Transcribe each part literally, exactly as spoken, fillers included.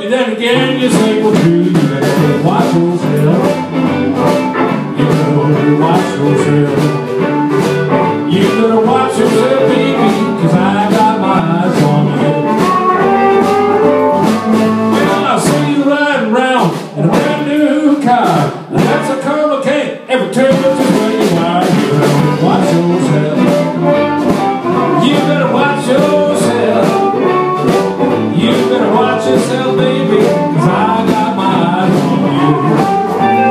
And then again you say, well, you better watch yourself. You better watch yourself. You better watch yourself, baby, cause I got my eyes on you. Well, I see you riding around in a brand new car, and that's a car mechanic ever tell you just where you are. You better watch yourself. You better watch yourself. You better watch yourself, baby, cause I got my eyes on you.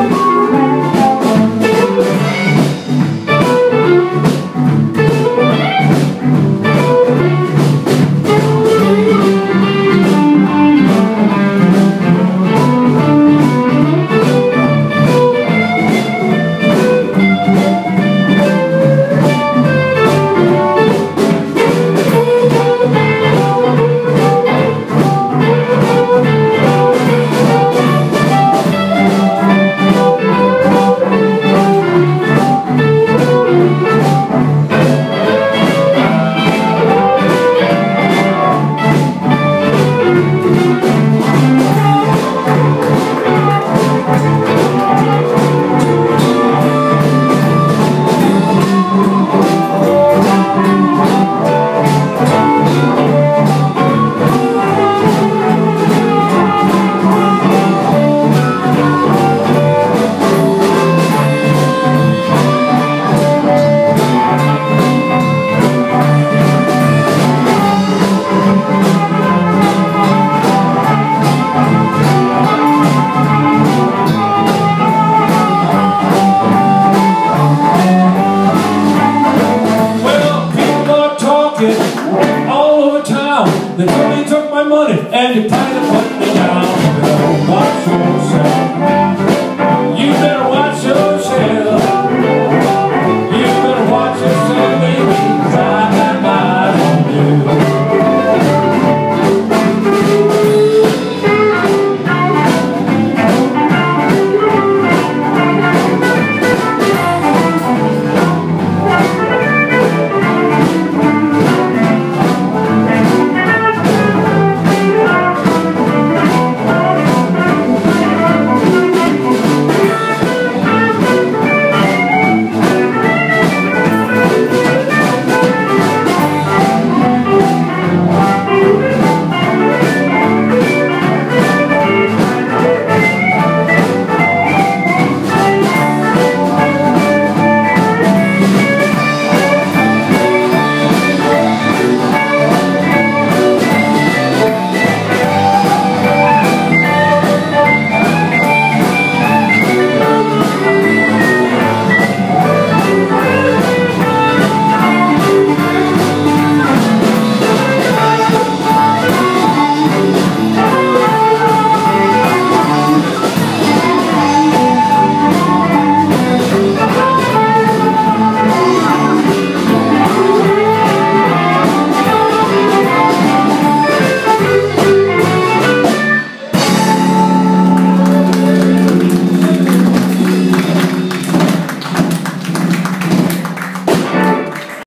All over town, they told me you took my money and you tried to put me down. You better watch yourself.